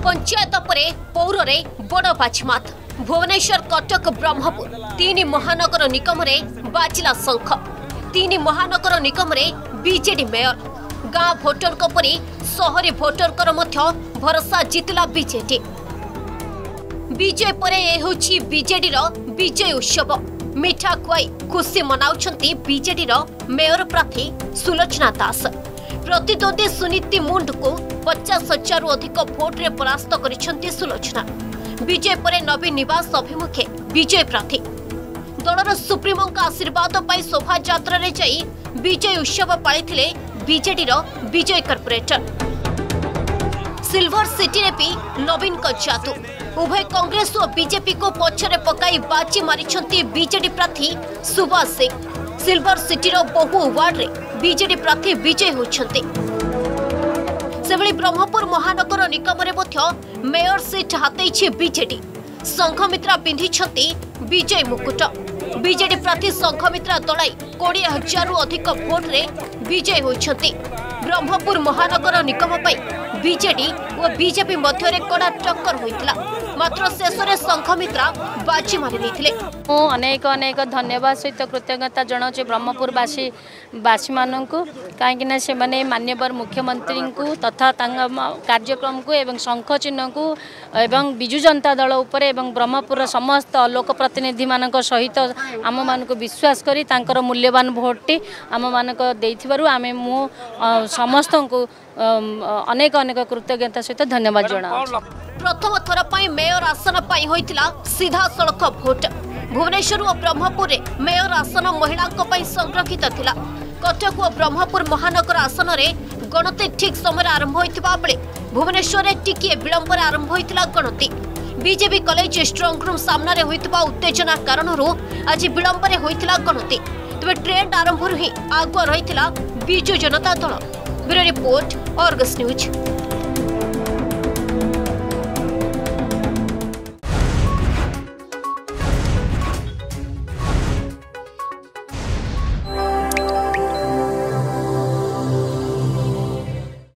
पंचायत परे पौर रे बड़ बाजीमात भुवनेश्वर कटक ब्रह्मपुर तीन महानगर निगम रे बाजिला शंख तीन महानगर निगम रे बीजेडी मेयर गाँ भोटर परी सहरी भोटर भरोसा जितला बीजेडी विजय पर बीजेडी विजय उत्सव मिठा खुआई खुशी मनाउछंती बीजेडी मेयर प्रार्थी सुलोचना दास प्रतिद्वंदी सुनीति मुंड को 50,000 अधिक भोट रे परास्त करिसेंती सुलोचना विजय पर नवीन निवास अभिमुखे विजय प्रार्थी दलर सुप्रीमो आशीर्वाद पाई शोभा यात्रा रे जाई विजय उत्सव पालिथिले बीजेडी विजय कॉर्पोरेटर सिल्वर सिटी रे भी नवीन का जादू उभय कांग्रेस और बीजेपी को पछरे पकाई बाजी मारिछंती बीजेडी प्रार्थी सुभाष सिंह सिल्वर सिटी रो बहु वार्ड रे बीजेडी प्रार्थी विजय होछंती सेबली ब्रह्मपुर महानगर निगम रे मध्य मेयर सीट हातेछि बीजेडी संघमित्रा पिंधिछंती विजय मुकुट बीजेडी प्रार्थी संघमित्रा दलाई 20,000 अधिक भोट रे विजय होछंती ब्रह्मपुर महानगर निगम पई बीजेडी और बीजेपी मध्य कड़ा टक्कर होइतला मात्र शेष में संघमित्रा बाजी मारी देथिले अनेक अनेक धन्यवाद सहित कृतज्ञता जनाऊे ब्रह्मपुरवासी मानू कहीं से माने माननीय मुख्यमंत्री को तथा कार्यक्रम को एवं शंख चिन्ह को एवं विजु जनता दल उपर एवं ब्रह्मपुर समस्त लोक प्रतिनिधि मान सहित आम मान विश्वास करी तांकर मूल्यवान भोटी आम मानक देइथिबारु आमे मु समस्त को अनेक अनेक कृतज्ञता सहित धन्यवाद जना प्रथम थर पाई मेयर आसन पाई होइतिला सीधा सड़क भोट भुवनेश्वर और ब्रह्मपुर मेयर आसन महिला संरक्षित थिला कटक और ब्रह्मपुर महानगर आसन रे गणति ठीक समय आरंभ होइतिबा बेले भुवनेश्वर रे टिकिए विलंब आरंभ होइतिला गणति बीजेपी कॉलेज स्ट्रांग रूम सामना रे होइतिबा उत्तेजना कारणरू आज विलंब रे होइतिला गणति तबे ट्रेंड आरंभ ही आगुआ रहितिला Biju Janata Dal bureau report Argus news.